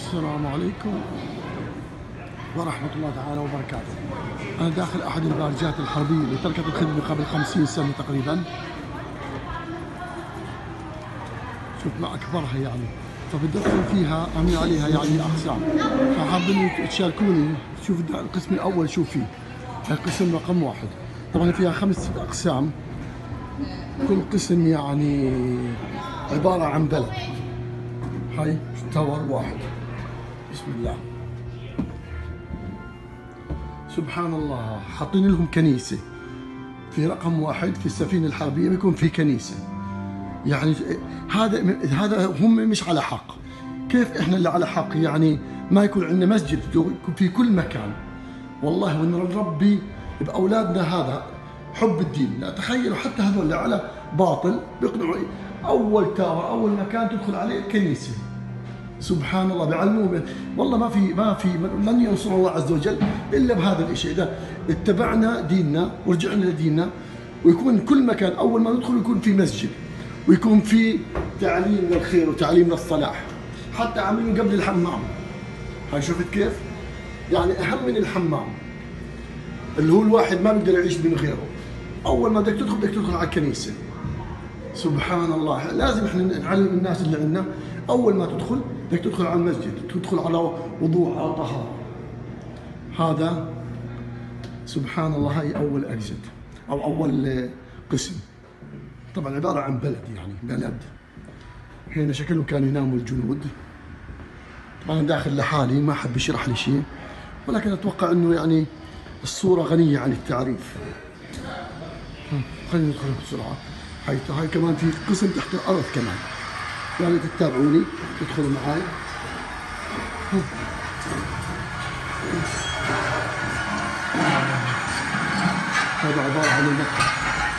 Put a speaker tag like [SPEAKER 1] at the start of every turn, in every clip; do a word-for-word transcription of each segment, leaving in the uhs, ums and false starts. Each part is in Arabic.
[SPEAKER 1] السلام عليكم ورحمة الله تعالى وبركاته. أنا داخل أحد البارجات الحربية اللي تركت الخدمة قبل خمسين سنة تقريبا. شوف ما أكبرها يعني، فبدي أدخل فيها أعمل عليها يعني أقسام، فحابين تشاركوني. شوف القسم الأول شوف فيه، هاي القسم رقم واحد، طبعا فيها خمس أقسام، كل قسم يعني عبارة عن بلد. هاي تاور واحد، بسم الله سبحان الله، حاطين لهم كنيسة في رقم واحد. في السفينة الحربية بيكون في كنيسة، يعني هذا هذا هم مش على حق. كيف احنا اللي على حق؟ يعني ما يكون عندنا مسجد يكون في كل مكان. والله ونربي باولادنا هذا حب الدين. لا تخيلوا حتى هذول اللي على باطل بيقنعوا اول تاور اول مكان تدخل عليه كنيسة. سبحان الله، بيعلموه. والله ما في ما في من ينصر الله عز وجل الا بهذا الشيء. اذا اتبعنا ديننا ورجعنا لديننا، ويكون كل مكان اول ما ندخل يكون في مسجد، ويكون في تعليم للخير وتعليم للصلاح، حتى عاملين قبل الحمام. هاي شفت كيف؟ يعني اهم من الحمام اللي هو الواحد ما بيقدر يعيش من غيره. اول ما بدك تدخل بدك تدخل على الكنيسه. سبحان الله، لازم احنا نعلم الناس اللي عندنا اول ما تدخل بدك تدخل على المسجد، تدخل على وضوء على طهاره. هذا سبحان الله، هاي اول اكزت او اول قسم، طبعا عباره عن بلد، يعني بلد. هنا شكلهم كانوا يناموا الجنود. طبعا انا داخل لحالي ما حد يشرح لي شيء، ولكن اتوقع انه يعني الصوره غنيه عن التعريف. خلينا ندخل بسرعه. هاي هاي كمان في قسم تحت الارض كمان، يعني تتابعوني تدخلوا معي. هذا عباره عن المطبخ.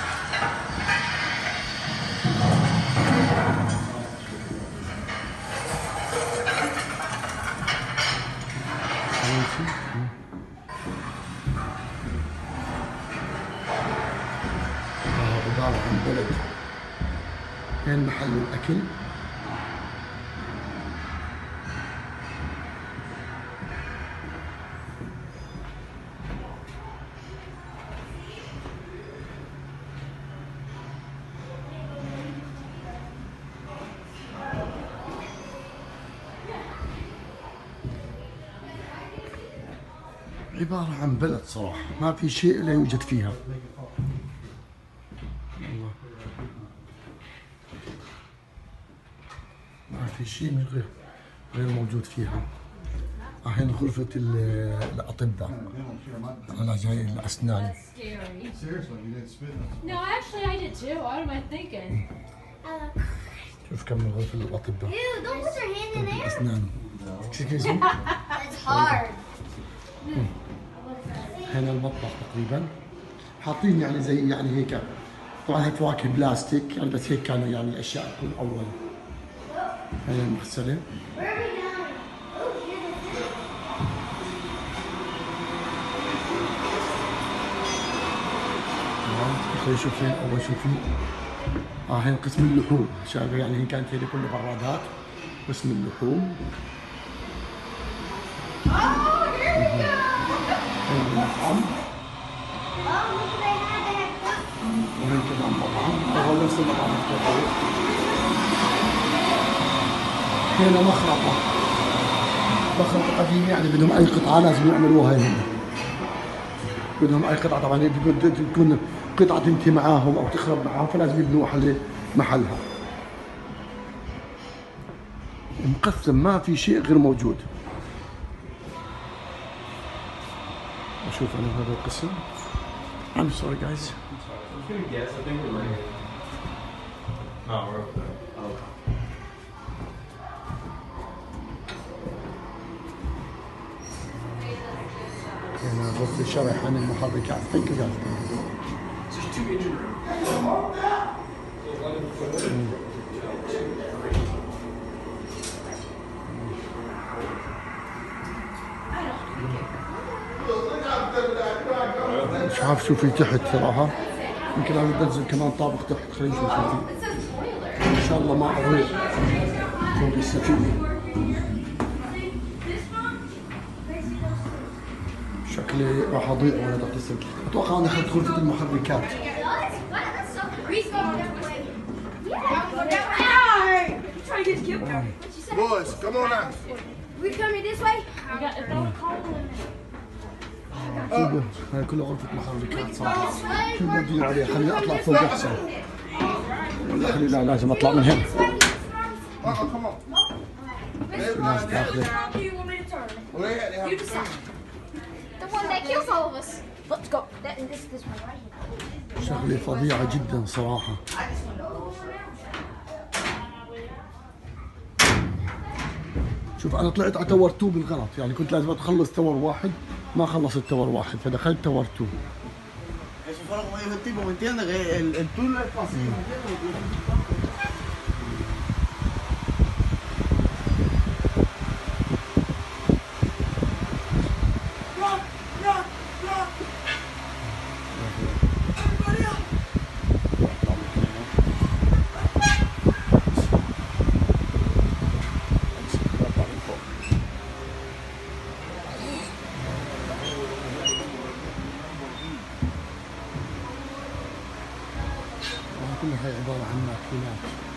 [SPEAKER 1] عباره عن بلد، هين محل الاكل. عبارة عن بلد صراحة، ما في شيء لا يوجد فيها. الله. ما في شيء من غير غير موجود فيها. هنا غرفة الأطباء، أنا جاي الأسنان. شوف كم من غرفة الأطباء. الأسنان. هنا المطبخ تقريبا، حاطين يعني زي يعني هيك. طبعا هي فواكه بلاستيك يعني، بس هيك كانوا يعني اشياء تكون اول. هي المغسله. خلينا نشوف فين اول شيء فيه. اه هنا قسم اللحوم، شايف يعني هي كانت هي كلها برادات. قسم اللحوم. المطعم. وهي كمان مطعم، وهو نفس المطعم. هنا مخرطة، مخرطة قديمة، يعني بدهم أي قطعة لازم يعملوها هنا. بدهم أي قطعة، طبعا تكون قطعة تنتهي معاهم أو تخرب معاهم، فلازم يبنوها محلها. مقسم، ما في شيء غير موجود. أشوف أنا هذا القسم. I'm sorry guys. I was gonna guess. I think we're right. No, we're over there. Oh. هنا غرفة شرح عن المحركات. Thank you guys. There's two engine rooms. مش عارف شو في تحت صراحة، يمكن انا بنزل كمان طابق تحت. خلينا نشوف شو في. ان شاء الله ما اضيع فوق السفينة. شكلي راح اضيع وانا تحت السلك. اتوقع انا اخذت غرفه المحركات.
[SPEAKER 2] Boys, come on now.
[SPEAKER 3] We coming this way?
[SPEAKER 1] هاي كلها غرفه محركات صراحه. شو بدي عليها؟ خليني اطلع فوق احسن. ولا خليني لا لازم اطلع من هنا.
[SPEAKER 2] Uh-uh, come on.
[SPEAKER 1] ناس داخله.
[SPEAKER 2] Where they have
[SPEAKER 3] You decide. The one that kills all of us. Let's go. That, this, this one right here.
[SPEAKER 1] شغله فظيعه جدا صراحه. شوف انا طلعت على تاور اثنين بالغلط، يعني كنت لازم اخلص تاور واحد، ما خلصت تاور واحد فدخلت تاور اثنين.
[SPEAKER 4] Eso fue lo que me dijo el tipo, ¿me entiendes? Que el, el túnel es fácil, ¿me entiendes?
[SPEAKER 1] كلها هي عباره عن ماكينات.